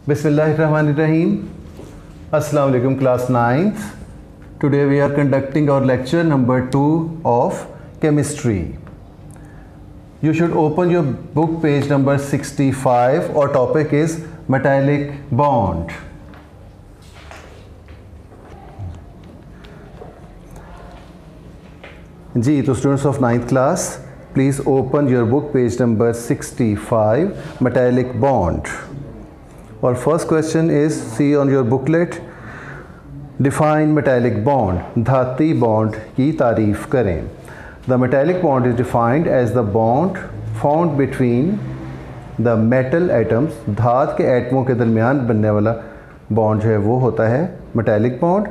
Bismillahirrahmanirrahim. Assalamu alaikum class 9th. Today we are conducting our lecture number 2 of chemistry. You should open your book page number 65. Our topic is metallic bond. जी तो students of 9th class please open your book page number 65 metallic bond. और first question is see on your booklet define metallic bond. धाती bond की तारीफ करें. The metallic bond is defined as the bond found between the metal atoms. धात के एटमों के दरमियान बनने वाला बॉन्ड जो है वो होता है metallic bond.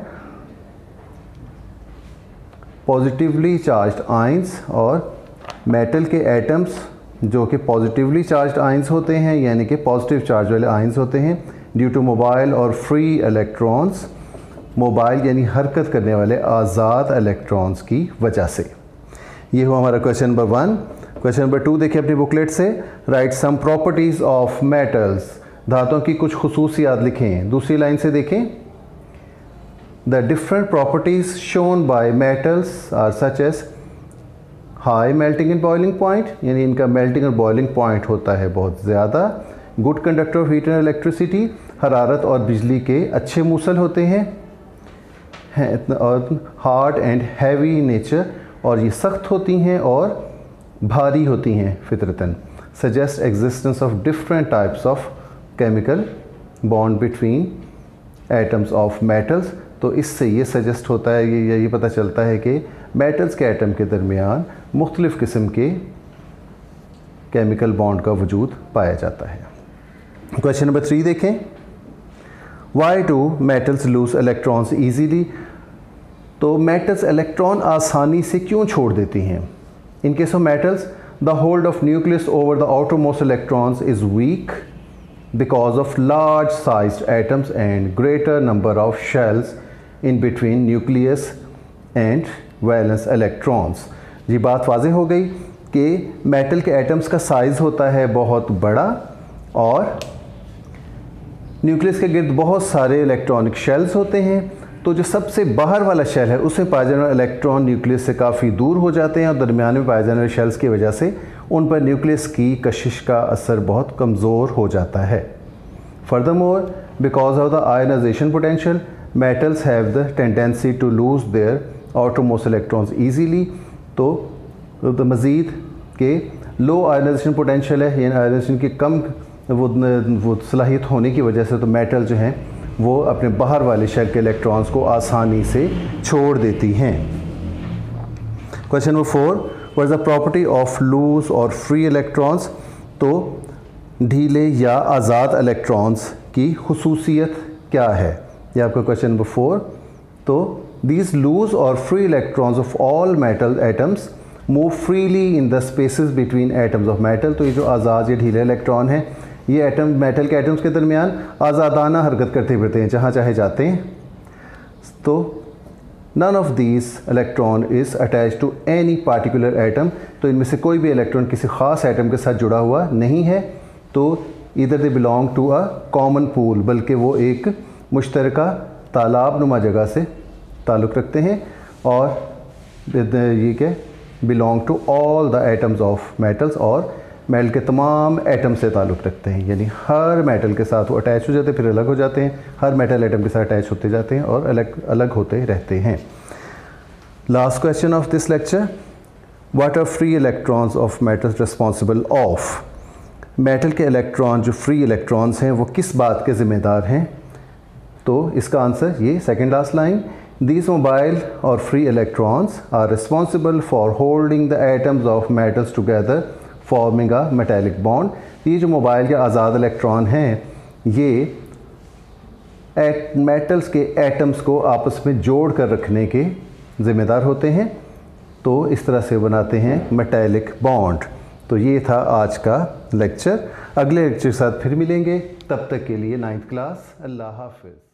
Positively charged ions और मेटल के एटम्स जो कि पॉजिटिवली चार्ज्ड आयंस होते हैं यानी कि पॉजिटिव चार्ज वाले आयंस होते हैं ड्यू टू मोबाइल और फ्री इलेक्ट्रॉन्स. मोबाइल यानी हरकत करने वाले आज़ाद इलेक्ट्रॉन्स की वजह से. ये हुआ हमारा क्वेश्चन नंबर 1. क्वेश्चन नंबर 2 देखिए अपनी बुकलेट से. Write some properties of metals. धातुओं की कुछ खुसूसियात लिखें. दूसरी लाइन से देखें. The different properties shown by metals are such as high melting and boiling point यानी इनका मेल्टिंग और बॉइलिंग पॉइंट होता है बहुत ज़्यादा. Good conductor of heat and electricity. हरारत और बिजली के अच्छे मूसल होते हैं. और हार्ड एंड हैवी नेचर और ये सख्त होती हैं और भारी होती हैं फितरतन. Suggest existence of different types of chemical bond between atoms of metals. तो इससे ये सजेस्ट होता है ये पता चलता है कि मेटल्स के एटम के दरमियान मुख्तलिफ़ किस्म के केमिकल बॉन्ड का वजूद पाया जाता है. क्वेश्चन नंबर 3 देखें. Why do metals lose electrons easily. तो मेटल्स इलेक्ट्रॉन आसानी से क्यों छोड़ देती हैं. In case of metals the hold of nucleus over the outermost electrons is weak because of large sized atoms and greater number of shells in between nucleus and valence electrons. ये बात वाज़ेह हो गई कि मेटल के atoms का size होता है बहुत बड़ा और न्यूक्लियस के गिर्द बहुत सारे इलेक्ट्रॉनिक शेल्स होते हैं. तो जो सबसे बाहर वाला शेल है उसमें पाए जाने वाले इलेक्ट्रॉन न्यूक्लियस से काफ़ी दूर हो जाते हैं और दरमियान में पाए जाने वाले शेल्स की वजह से उन पर न्यूक्लियस की कशिश का असर बहुत कमज़ोर हो जाता है. Furthermore because of the ionization potential metals have the tendency to lose their outermost electrons easily. तो मज़ीद के लो आयनाइजेशन पोटेंशियल है यानी आयनाइजेशन की कम वो सलाहियत होने की वजह से तो मेटल जो हैं वो अपने बाहर वाले शेल के इलेक्ट्रॉन्स को आसानी से छोड़ देती हैं. Question number 4. What is the property of loose और फ्री इलेक्ट्रॉन्स. तो ढीले या आज़ाद इलेक्ट्रॉन्स की खुसूसियत क्या है. ये आपका क्वेश्चन नंबर 4. तो दीज लूज और free electrons of all metal atoms move freely in the spaces between atoms of metal. तो ये जो आज़ाद या ढीले इलेक्ट्रॉन हैं ये एटम मेटल के एटम्स के दरमियान आज़ादाना हरकत करते फिरते हैं जहाँ चाहे जाते हैं. तो none of these electron is attach to any particular atom. तो इनमें से कोई भी इलेक्ट्रॉन किसी ख़ास एटम के साथ जुड़ा हुआ नहीं है. तो इधर they belong to a common pool बल्कि वो एक मुश्तरका तालाब नुमा जगह से ताल्लुक़ रखते हैं और ये क्या belong to all the atoms of metals और मेटल के तमाम एटम से ताल्लुक़ रखते हैं यानी हर मेटल के साथ वो अटैच हो जाते हैं फिर अलग हो जाते हैं. हर मेटल एटम के साथ अटैच होते जाते हैं और अलग अलग होते रहते हैं. Last question of this lecture. What are free electrons of metals responsible of. Metal के इलेक्ट्रॉन जो फ्री इलेक्ट्रॉन्स हैं वो किस बात के ज़िम्मेदार हैं. तो इसका आंसर ये second last line. These mobile or free electrons are responsible for holding the atoms of metals together forming a metallic bond. ये जो मोबाइल या आज़ाद इलेक्ट्रॉन हैं ये मेटल्स के एटम्स को आपस में जोड़ कर रखने के ज़िम्मेदार होते हैं. तो इस तरह से बनाते हैं मेटालिक बॉन्ड. तो ये था आज का लेक्चर. अगले लेक्चर के साथ फिर मिलेंगे. तब तक के लिए 9th क्लास. अल्लाह हाफ़िज़.